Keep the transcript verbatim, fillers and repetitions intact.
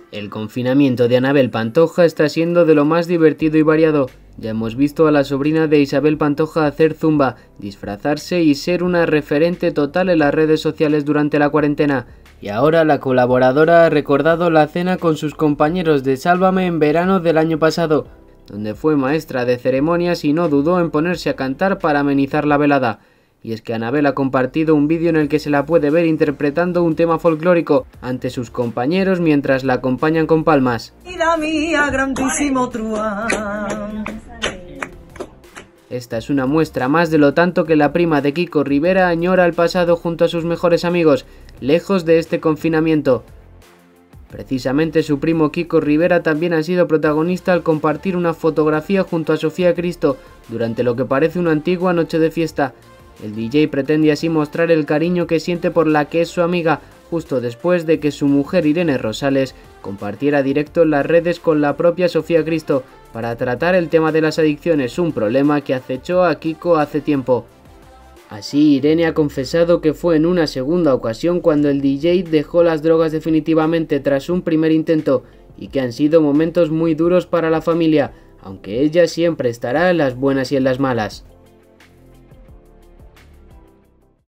El confinamiento de Anabel Pantoja está siendo de lo más divertido y variado. Ya hemos visto a la sobrina de Isabel Pantoja hacer zumba, disfrazarse y ser una referente total en las redes sociales durante la cuarentena. Y ahora la colaboradora ha recordado la cena con sus compañeros de Sálvame en verano del año pasado, donde fue maestra de ceremonias y no dudó en ponerse a cantar para amenizar la velada. Y es que Anabel ha compartido un vídeo en el que se la puede ver interpretando un tema folclórico ante sus compañeros mientras la acompañan con palmas. Mía, grandísimo truán. Esta es una muestra más de lo tanto que la prima de Kiko Rivera añora el pasado junto a sus mejores amigos, lejos de este confinamiento. Precisamente su primo Kiko Rivera también ha sido protagonista al compartir una fotografía junto a Sofía Cristo durante lo que parece una antigua noche de fiesta. El D J pretende así mostrar el cariño que siente por la que es su amiga, justo después de que su mujer Irene Rosales compartiera directo en las redes con la propia Sofía Cristo para tratar el tema de las adicciones, un problema que acechó a Kiko hace tiempo. Así, Irene ha confesado que fue en una segunda ocasión cuando el D J dejó las drogas definitivamente tras un primer intento y que han sido momentos muy duros para la familia, aunque ella siempre estará en las buenas y en las malas.